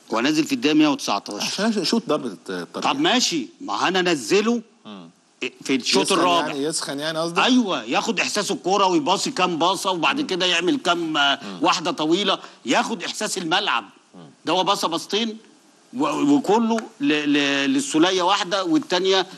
هو نازل في الدقيقه 119 عشان شوط ضربه الطريق. طب ماشي، ما انا انزله في الشوط الرابع يعني يسخن يعني قصدك؟ ايوه، ياخد احساس الكوره ويباصي كام باصه وبعد كده يعمل كام واحده طويله، ياخد احساس الملعب. ده هو باصه باصتين وكله للسوليه واحده والثانيه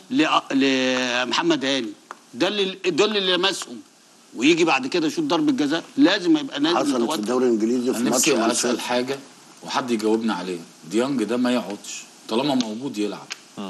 لمحمد هاني. ده اللي لمسهم، ويجي بعد كده يشوط ضربه جزاء. لازم يبقى نازل. حصلت في الدوري الانجليزي في ماتش نفسي اسال حاجه وحد يجاوبنا عليه. ديانج ده ما يقعدش طالما موجود يلعب.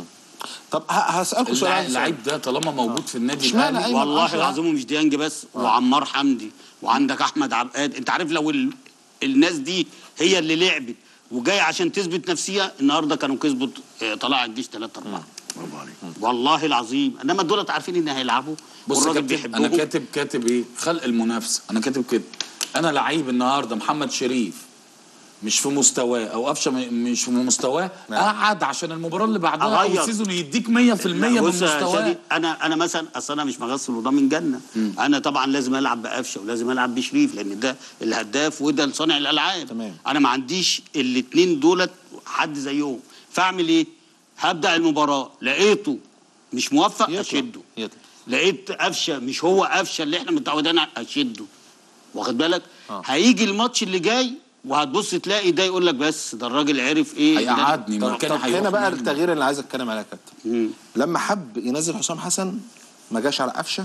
طب هسألكوا سؤال. اللعيب ده طالما موجود في النادي الاهلي والله العظيم مش ديانج بس، وعمار حمدي وعندك احمد عباد. انت عارف لو الناس دي هي اللي لعبت وجايه عشان تثبت نفسها، النهارده كانوا كسبوا طلائع الجيش 3-4. برافو عليك والله العظيم. انما دولت عارفين ان هيلعبوا. بص يا كابتن، انا كاتب ايه؟ خلق المنافسه. انا كاتب كده. انا لعيب النهارده محمد شريف مش في مستواه او قفشه مش في مستواه، قعد عشان المباراه اللي بعدها او السيزون يديك 100% من مستواه. انا مثلا اصل انا مش مغسل وضامن جنه. انا طبعا لازم العب بقفشه ولازم العب بشريف، لان ده الهداف وده صانع الالعاب. تمام. انا ما عنديش الاثنين دولت حد زيهم، فاعمل ايه؟ هبدا المباراه لقيته مش موفق اشده، لقيت قفشه مش هو قفشه اللي احنا متعودين اشده، واخد بالك؟ هيجي الماتش اللي جاي وهتبص تلاقي ده يقول لك بس ده الراجل عرف ايه هيقعدني. طب هنا بقى التغيير اللي عايز اتكلم عليه يا كابتن. لما حب ينزل حسام حسن ما جاش على قفشه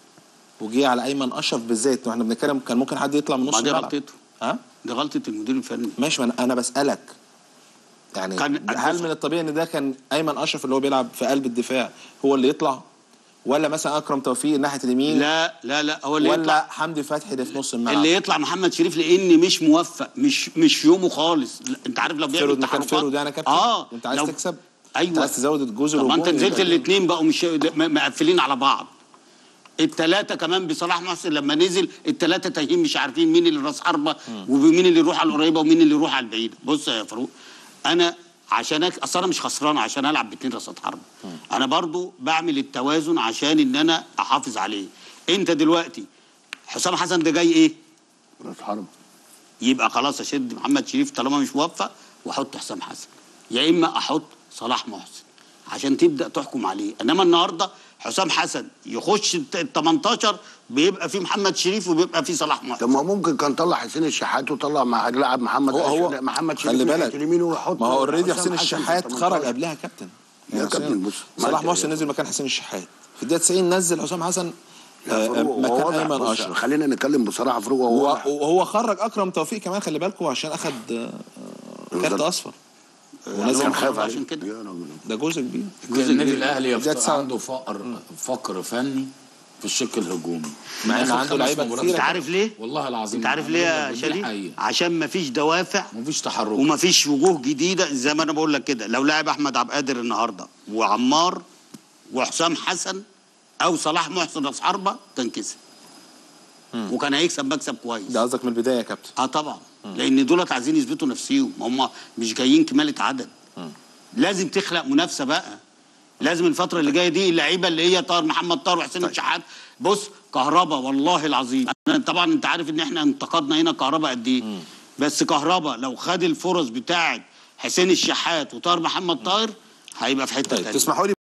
وجي على ايمن اشرف بالذات، واحنا بنتكلم كان ممكن حد يطلع من نص الملعب. دي غلطته. دي غلطه المدير الفني. ماشي، انا بسالك يعني هل من الطبيعي ان ده كان ايمن اشرف اللي هو بيلعب في قلب الدفاع هو اللي يطلع، ولا مثلا اكرم توفيق ناحيه اليمين؟ لا هو اللي ولا يطلع. حمدي فتحي اللي في نص الملعب؟ اللي يطلع محمد شريف لان مش موفق، مش يومه خالص. انت عارف لو بيعمل تحركات فيرود يعني يا كابتن. انت عايز تكسب. ايوه، انت عايز تزود الجزء. طب ما انت نزلت الاثنين بقوا مش مقفلين على بعض. الثلاثه كمان بصلاح محسن لما نزل الثلاثه تايهين، مش عارفين مين اللي راس حربه ومين اللي يروح على القريبه ومين اللي يروح على البعيده. بص يا فاروق، انا عشان اصل انا مش خسران عشان العب باثنين راسات حربه. انا برضو بعمل التوازن عشان ان انا احافظ عليه. انت دلوقتي حسام حسن ده جاي ايه؟ راس حربه. يبقى خلاص اشد محمد شريف طالما مش موفق واحط حسام حسن، يا اما احط صلاح محسن عشان تبدا تحكم عليه. انما النهارده حسام حسن يخش ال 18 بيبقى فيه محمد شريف وبيبقى فيه صلاح محسن. طب ما ممكن كان طلع حسين الشحات وطلع مع لاعب محمد شريف خلي بالك اليمين ويحط. ما هو اوريدي حسين الشحات خرج قبلها يا كابتن. يا كابتن بص، صلاح محسن نزل مكان حسين الشحات في الدقيقه 90، نزل حسام حسن مكان ايمن اشرف. خلينا نتكلم بصراحه فاروق، وهو خرج اكرم توفيق كمان، خلي بالكم، عشان اخد كارت اصفر ونزل خايف عشان كده. ده جزء كبير. النادي الاهلي عنده فقر فني في الشق الهجومي، مع ان عنده لعيبه كتير. انت عارف ليه؟ والله العظيم انت عارف ليه يا شريف؟ عشان ما فيش دوافع ومفيش تحرك ومفيش وجوه جديده. زي ما انا بقول لك كده، لو لاعب احمد عبد القادر النهارده وعمار وحسام حسن او صلاح محسن راس حربه كان كسب وكان هيكسب مكسب كويس. ده قصدك من البدايه يا كابتن؟ طبعا. لان دولت عايزين يثبتوا نفسهم، هم مش جايين كماله عدد. لازم تخلق منافسه بقى. لازم الفتره اللي جايه دي اللعيبه اللي هي محمد طاهر وحسين الشحات. بص كهربا والله العظيم، انا طبعا انت عارف ان احنا انتقدنا هنا كهربا قد ايه، بس كهربا لو خد الفرص بتاعه حسين الشحات وطاهر محمد طاهر هيبقى في حته ثانيه. تسمحوا لي